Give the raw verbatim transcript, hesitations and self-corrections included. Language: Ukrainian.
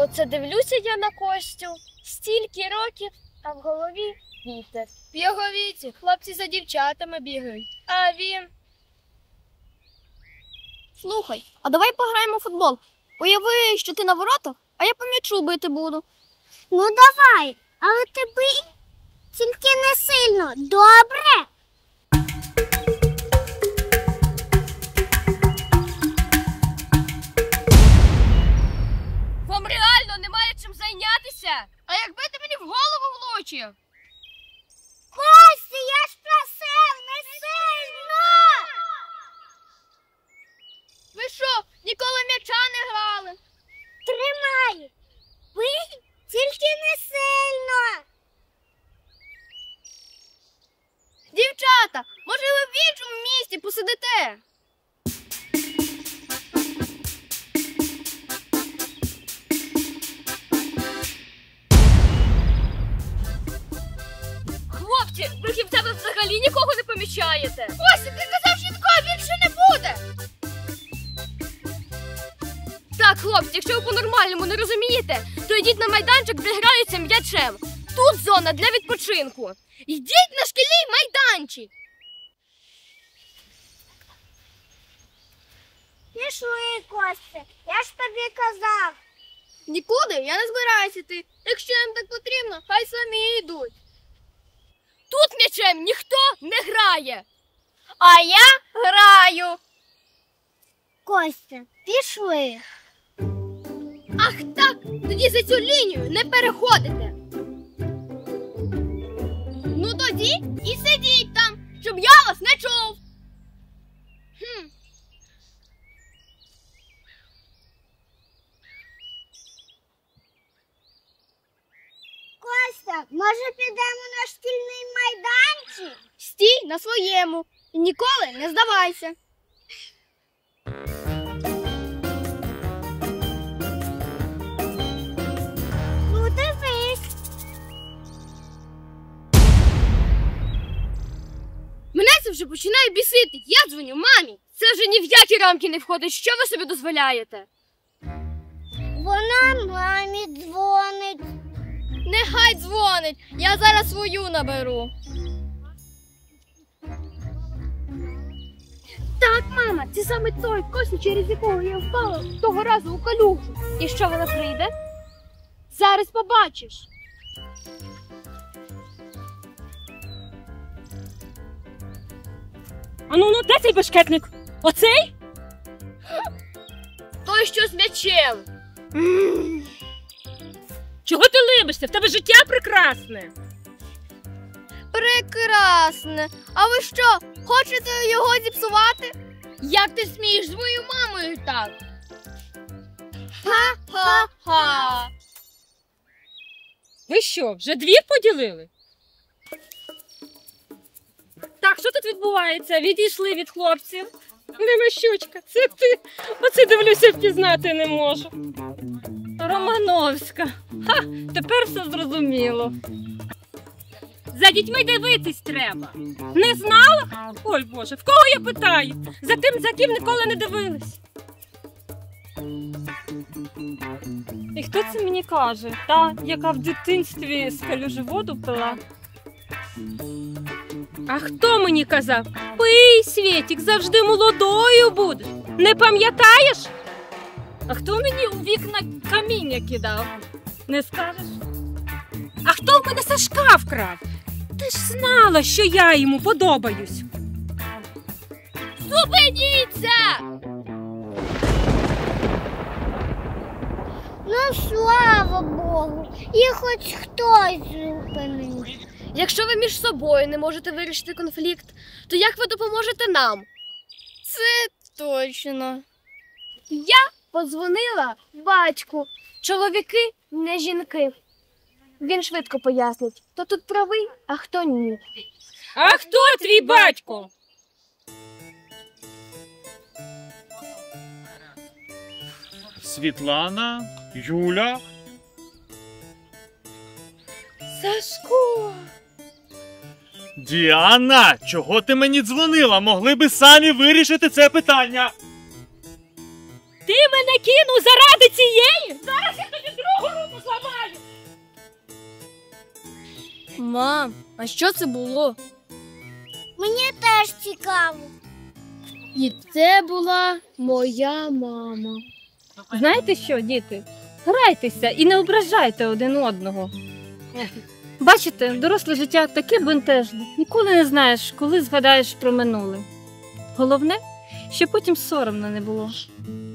Оце дивлюся я на Костю. Стільки років, а в голові вітер. В його віці хлопці за дівчатами бігають, а він... Слухай, а давай пограємо в футбол. Уяви, що ти на воротах, а я по м'ячу бити буду. Ну давай, але ти бий, тільки не сильно, добре? Вам реально немає чим зайнятися? А якби ти мені в голову влучив? Костя, я ж просив, не сильно! Ви що, ніколи м'яча не грали? Тримай! Бий, тільки не сильно! Дівчата, може ви в іншому місті посидите? Хлопці, ви ж в тебе взагалі нікого не помічаєте. Ось, ти казав, що такого більше не буде. Так, хлопці, якщо ви по-нормальному не розумієте, то йдіть на майданчик, де граються м'ячем. Тут зона для відпочинку. Йдіть на шкільний майданчик. Пішли, Костя, я ж тобі казав. Нікуди я не збираюся йти. Якщо їм так потрібно, хай самі йдуть. Тут м'ячем ніхто не грає. А я граю. Костя, пішли. Ах так, тоді за цю лінію не переходите. Ну тоді і сидіть там, щоб я вас не чув. Хм. Костя, може підемо на шкільний майданчик? Стій на своєму і ніколи не здавайся. Ну дивись. Мене це вже починає бісити. Я дзвоню мамі. Це вже ні в які рамки не входить. Що ви собі дозволяєте? Вона мамі дзвонить. Нехай дзвонить. Я зараз свою наберу. Так, мама, це саме той Костя, через якого я впала того разу у калюжу. І що, вона прийде? Зараз побачиш. Ану, ну де цей бешкетник? Оцей? Той, що з м'ячем. Чого ти либишся? В тебе життя прекрасне. Прекрасне. А ви що, хочете його зіпсувати? Як ти смієш з моєю мамою так? Ха-ха-ха. Ви що, вже двір поділили? Так, що тут відбувається? Відійшли від хлопців. Немощучка, це ти. Оце дивлюся, впізнати не можу. Романовська. Ха, тепер все зрозуміло. За дітьми дивитись треба. Не знала? Ой, Боже, в кого я питаю? За тим, за ким ніколи не дивились. І хто це мені каже? Та, яка в дитинстві з калюжі воду пила? А хто мені казав? Пий, Свєтік, завжди молодою будеш. Не пам'ятаєш? А хто мені у вікна каміння кидав? Не скажеш? А хто в мене Сашка вкрав? Ти ж знала, що я йому подобаюсь. Зупиніться! Ну, слава Богу, і хоч хтось зупинив. Якщо ви між собою не можете вирішити конфлікт, то як ви допоможете нам? Це точно. Я подзвонила батьку. Чоловіки не жінки. Він швидко пояснить, хто тут правий, а хто ні. А хто твій батько? Світлана, Юля. Сашко! Діана, чого ти мені дзвонила? Могли би самі вирішити це питання. Ти мене кинув заради цієї? Зараз я тобі зроблю! Мам, а що це було? Мені теж цікаво. І це була моя мама. Знаєте що, діти? Грайтеся і не ображайте один одного. Бачите, доросле життя таке бентежне. Ніколи не знаєш, коли згадаєш про минуле. Головне, щоб потім соромно не було.